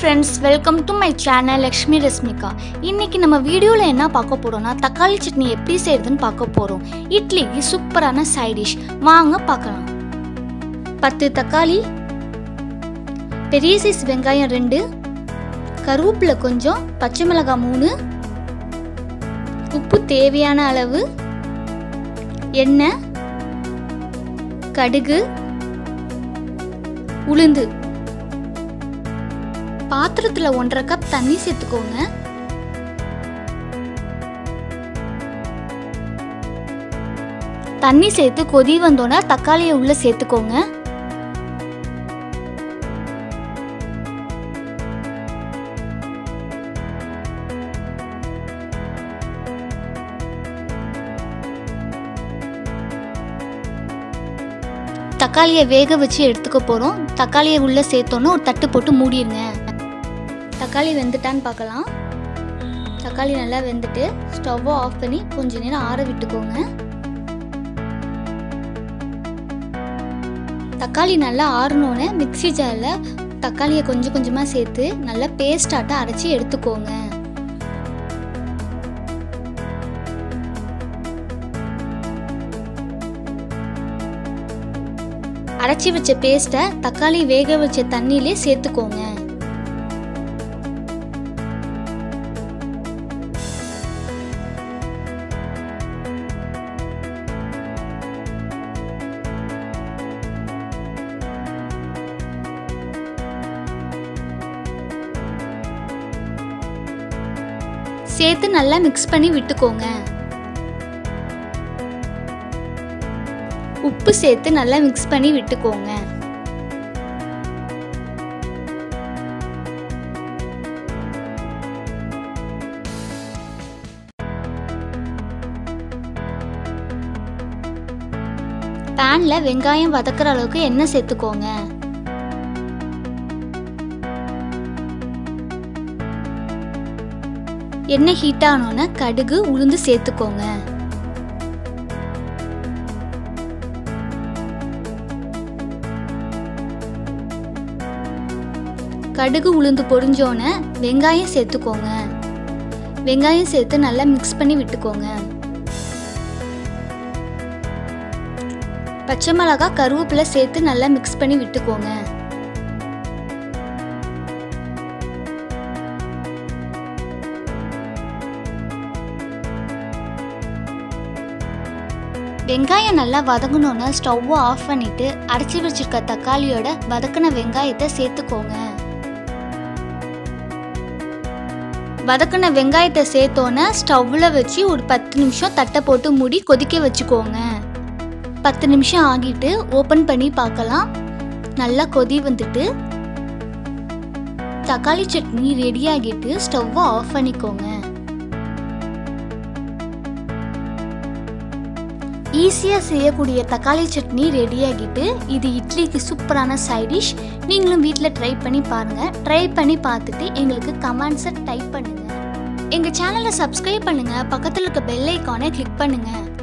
friends, welcome to my channel Lakshmi Rasmika. இன்னைக்கு நம்ம வீடியோல என்ன பார்க்க போறோம்னா தக்காளி சட்னி எப்படி செய்யறதுன்னு பார்க்க போறோம். இட்லிக்கு சூப்பரான சைடு டிஷ். வாங்க பார்க்கலாம். 10 தக்காளி, பெரிய சைஸ் வெங்காயம் 2, கருவேப்பிலை கொஞ்சம், பச்சை மிளகாய் 3, உப்பு தேவையான அளவு, எண்ணெய், கடுகு, உளுந்து. பாத்திரத்துல 1.5 கப் தண்ணி சேர்த்துக்கோங்க. தண்ணி சேர்த்து கொதி வந்தோன்னா தக்காளியை உள்ள சேர்த்துக்கோங்க. தக்காளியை வேக வச்சு எடுத்துக்க போறோம். தக்காளியை உள்ள சேர்த்தோன்னா ஒரு தட்டு போட்டு மூடிடுங்க. தக்காளி வெந்துட்டான்னு பார்க்கலாம். தக்காளி நல்லா வெந்துட்டு ஸ்டவ்வை ஆஃப் பண்ணி கொஞ்ச நேரம் ஆற விட்டுக்கோங்க. தக்காளி நல்லா ஆறணுன்னு மிக்ஸி ஜாரில் தக்காளியை கொஞ்சம் கொஞ்சமாக சேர்த்து நல்லா பேஸ்டாட்டம் அரைச்சி எடுத்துக்கோங்க. அரைச்சி வச்ச பேஸ்ட்டை தக்காளி வேக வச்ச தண்ணியிலே சேர்த்துக்கோங்க. சேர்த்து நல்லா மிக்ஸ் பண்ணி விட்டுக்கோங்க. உப்பு சேர்த்து நல்லா மிக்ஸ் பண்ணி விட்டுக்கோங்க. பேன்ல வெங்காயம் வதக்குற அளவுக்கு எண்ணெய் சேர்த்துக்கோங்க. எண்ணெய் ஹீட் ஆனோன்னா கடுகு உளுந்து சேர்த்துக்கோங்க. கடுகு உளுந்து பொரிஞ்சோன்னே வெங்காயம் சேர்த்துக்கோங்க. வெங்காயம் சேர்த்து நல்லா மிக்ஸ் பண்ணி விட்டுக்கோங்க. பச்சை மிளகாய் கருவேப்பிலை சேர்த்து நல்லா மிக்ஸ் பண்ணி விட்டுக்கோங்க. வெங்காயம் நல்லா வதங்கணும்னா ஸ்டவ்வை ஆஃப் பண்ணிட்டு அரைச்சி வச்சிருக்க தக்காளியோட வதக்கின வெங்காயத்தை சேர்த்துக்கோங்க. வதக்கின வெங்காயத்தை சேர்த்தோன்னே ஸ்டவ்வில் வச்சு ஒரு 10 நிமிஷம் தட்டை போட்டு மூடி கொதிக்க வச்சுக்கோங்க. 10 நிமிஷம் ஆகிட்டு ஓப்பன் பண்ணி பார்க்கலாம். நல்லா கொதி வந்துட்டு தக்காளி சட்னி ரெடி ஆகிட்டு ஸ்டவ்வை ஆஃப் பண்ணிக்கோங்க. ஈஸியாக செய்யக்கூடிய தக்காளி சட்னி ரெடி ஆகிட்டு இது இட்லிக்கு சூப்பரான சைட் டிஷ். நீங்களும் வீட்டில் ட்ரை பண்ணி பாருங்கள். ட்ரை பண்ணி பார்த்துட்டு எங்களுக்கு கமெண்ட்ஸை டைப் பண்ணுங்கள். எங்கள் சேனலை சப்ஸ்கிரைப் பண்ணுங்கள். பக்கத்தில் இருக்க பெல் ஐக்கானை கிளிக் பண்ணுங்கள்.